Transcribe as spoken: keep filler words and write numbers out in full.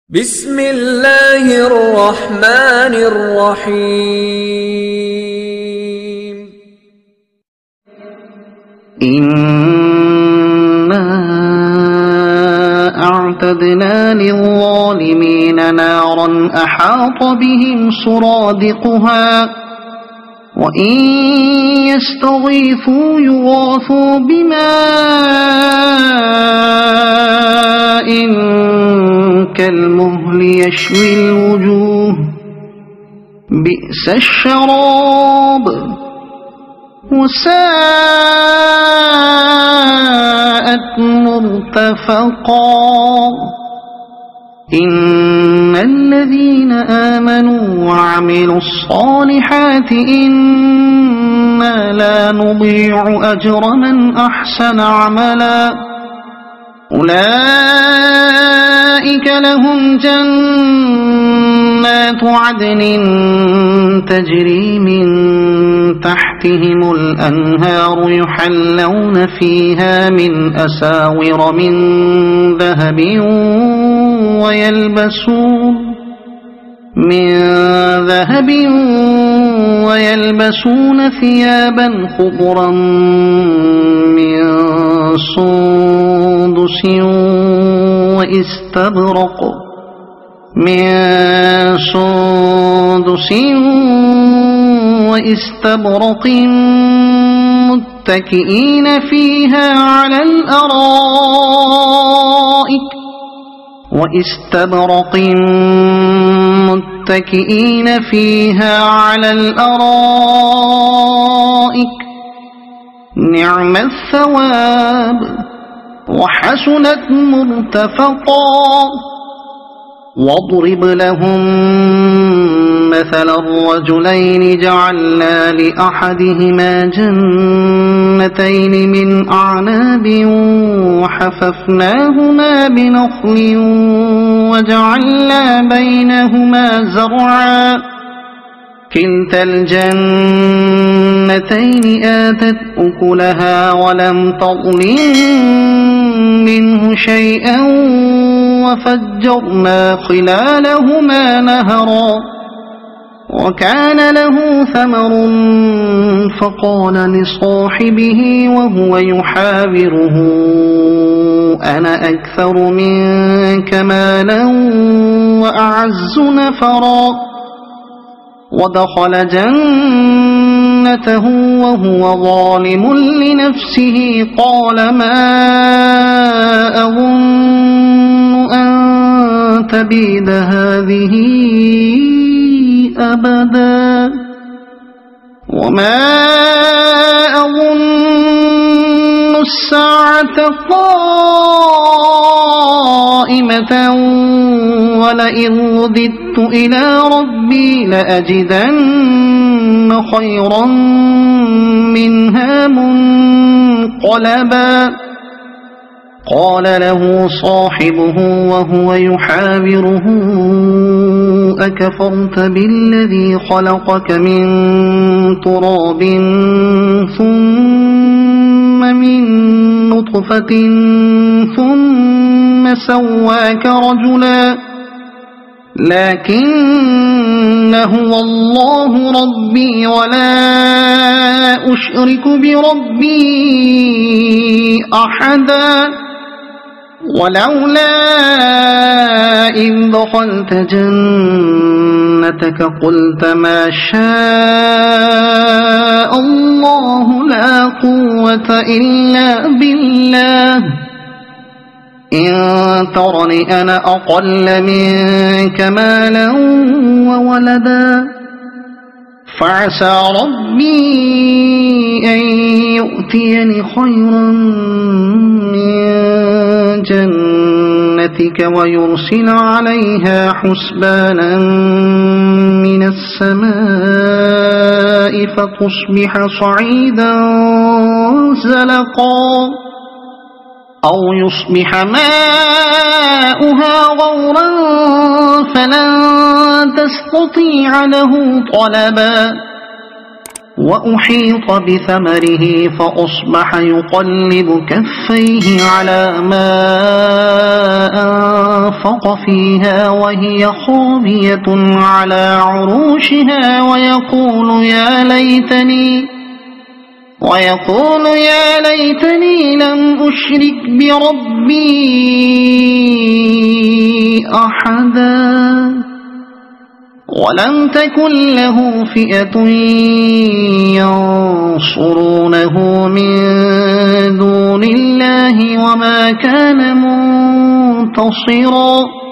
بسم الله الرحمن الرحيم. إنا أعتدنا للظالمين نارا أحاط بهم سرادقها وإن يستغيثوا يغاثوا بماء كالمهل يشوي الوجوه بئس الشراب وساءت مرتفقا. إن الذين آمنوا وعملوا الصالحات إنا لا نضيع أجر من أحسن عملا. أولئك لهم جنات عدن تجري من تحتهم الأنهار يحلون فيها من أساور من ذهب ويلبسون من ذهب ويلبسون ثيابا خضرا من سندس واستبرق من سندس واستبرق متكئين فيها على الأرائك واستبرق متكئين فيها على الأرائك نعم الثواب وحسنت مرتفقا. واضرب لهم مثل الرجلين جعلنا لأحدهما جنتين من أعناب وحففناهما بنخل وجعلنا بينهما زرعا كلتا الجنتين آتت أكلها ولم تظلم منه شيئا وفجرنا خلالهما نهرا وكان له ثمر فقال لصاحبه وهو يحاوره أنا أكثر منك مالا وأعز نفرا. ودخل جنته وهو ظالم لنفسه قال ما أظن أن تبيد هذه أبدا وما أظن الساعة قائمة ولئن رددت إلى ربي لأجدن خيرا منها منقلبا. قال له صاحبه وهو يحاوره أكفرت بالذي خلقك من تراب ثم من نطفة ثم سواك رجلا لكن هو الله ربي ولا أشرك بربي أحدا. ولولا إذ دخلت جنتك قلت ما شاء الله لا قوة إلا بالله إن ترني أنا أقل منك مالا وولدا فعسى ربي أن يؤتيني خيرا من جنتك ويرسل عليها حسبانا من السماء فتصبح صعيدا زلقا أو يصبح ماؤها غورا فلن تستطيع له طلبا وأحيط بثمره فأصبح يقلب كفيه على ما أنفق فيها وهي خاوية على عروشها ويقول يا ليتني ويقول يا ليتني لم أشرك بربي أحدا ولم تكن له فئة ينصرونه من دون الله وما كان منتصرا.